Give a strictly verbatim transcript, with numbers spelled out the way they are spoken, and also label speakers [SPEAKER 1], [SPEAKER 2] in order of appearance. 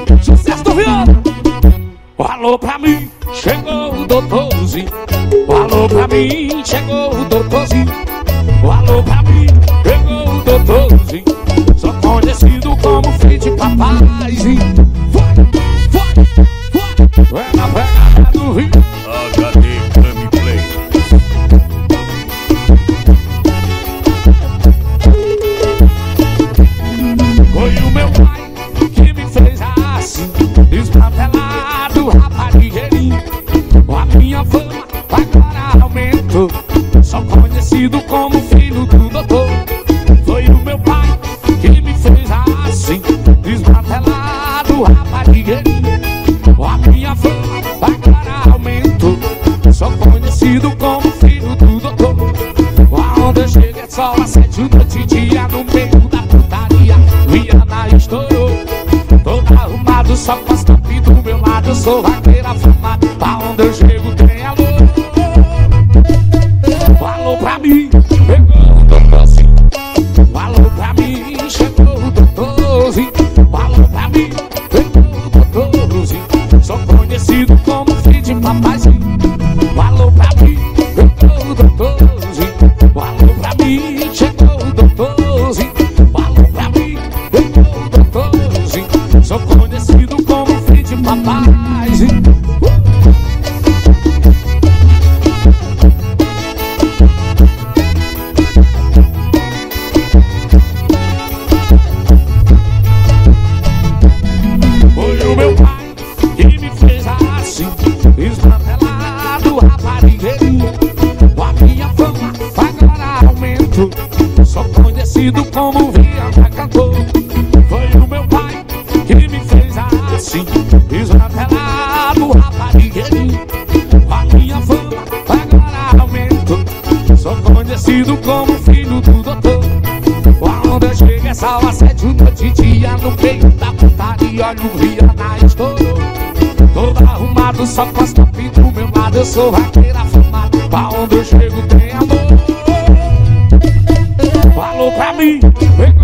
[SPEAKER 1] Sucesso do Viana. Alô pra mim, chegou o doutorzinho. Alô pra mim, chegou o doutorzinho. Alô pra mim, chegou o doutorzinho. Sou conhecido como filho de papaizinho. Vai, vai, vai. É na pegada do Rio.
[SPEAKER 2] H D Gameplay.
[SPEAKER 1] Foi o meu pai que me fez assim, desmantelado, raparigueirinho. A minha fama agora aumentou. Sou conhecido como filho do doutor. Foi o meu pai que me fez assim, desmantelado, raparigueirinho. A minha fama agora aumentou. Sou conhecido como filho do doutor. Quando eu chego é só às sete da noite e dia no meio da putaria. Viana estourou, todo arrumado, só com as top do meu lado. Eu sou vaqueira famada, pra onde eu chego tem alô. Falou pra mim, pegou o doutorzinho. Falou pra mim, chegou o doutorzinho. Falou pra mim, pegou o doutorzinho. Sou conhecido como filho de papaizinho. Falou pra mim, pegou o doutorzinho. Falou pra mim, chegou o doutorzinho. Falou pra mim, pegou o doutorzinho. Sou conhecido como filho de papaizinho. Foi o meu pai que me fez assim, desmantelado, raparigueirinho. A minha fama agora aumentou. Sou conhecido como Viana cantor. Foi o meu pai que me fez assim, desmantelado, raparigueirinho. A minha fama agora aumentou. Sou conhecido como filho do doutor. Quando eu chego é só às sete da noite e dia no meio da putaria. Olha o Viana estourou, todo arrumado, só com as top do meu lado. Eu sou vaqueira famada, pra onde eu chego tem amor. Falou pra mim,